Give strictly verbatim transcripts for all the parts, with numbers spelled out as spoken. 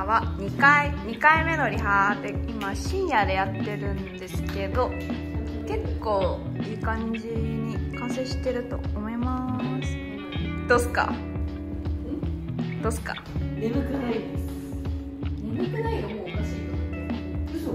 はにかいにかいめのリハで今深夜でやってるんですけど、結構いい感じに完成してると思います。どうすかどうすか。 眠くないです。眠くないがもうおかしいと思って。嘘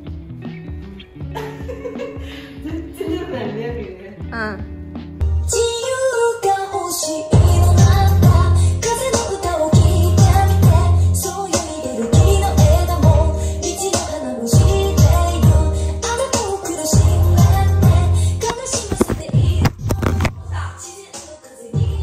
全然眠くないのやるよね。 うん。 自由が欲しいのなんだ、風の歌を聴いてみて、そういう見てる木の枝も道の花も知っている、あなたを苦しめて悲しませている自然の風に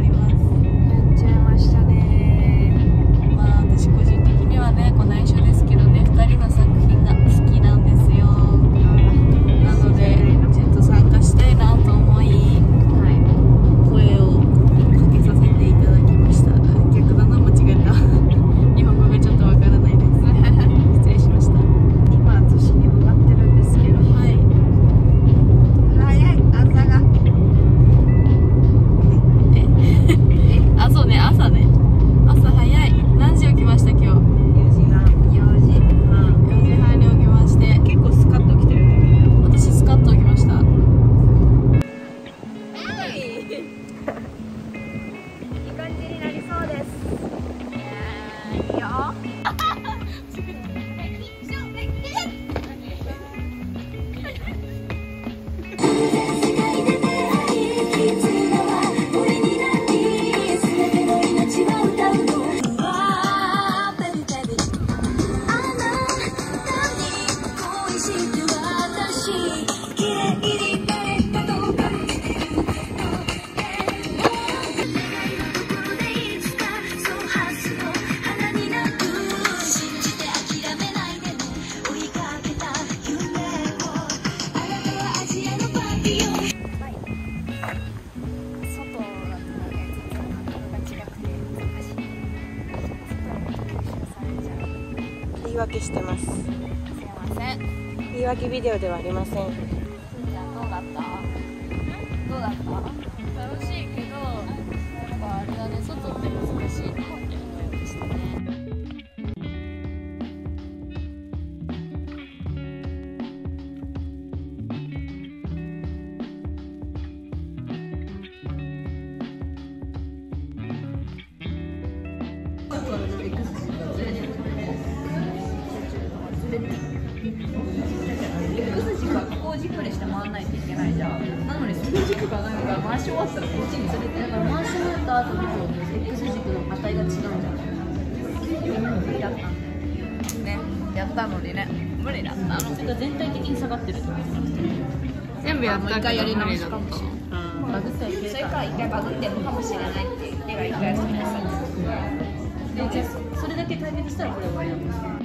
個人的にはね、こう内緒ですけど訳してます。 すいません。 言い訳ビデオではありません。 じゃあどうだったどうだった楽しいけど、やっぱあれだね、外って難しいなって思いましたね。 X 軸はここを軸にして回らないといけないじゃん。なのにその軸がないから回し終わったらこっちにずれてるから回し終わった後に X 軸の値が違うんじゃない？ やったね、やったのにね、無理だったの。 それが全体的に下がってるってことじゃなくて、 全部やったけどやり直しかもしれない。 バグったりそれから一回バグってるのかもしれないって言ってが一回それでさ。 で、じゃあそれだけ解決したらこれ終わりなの？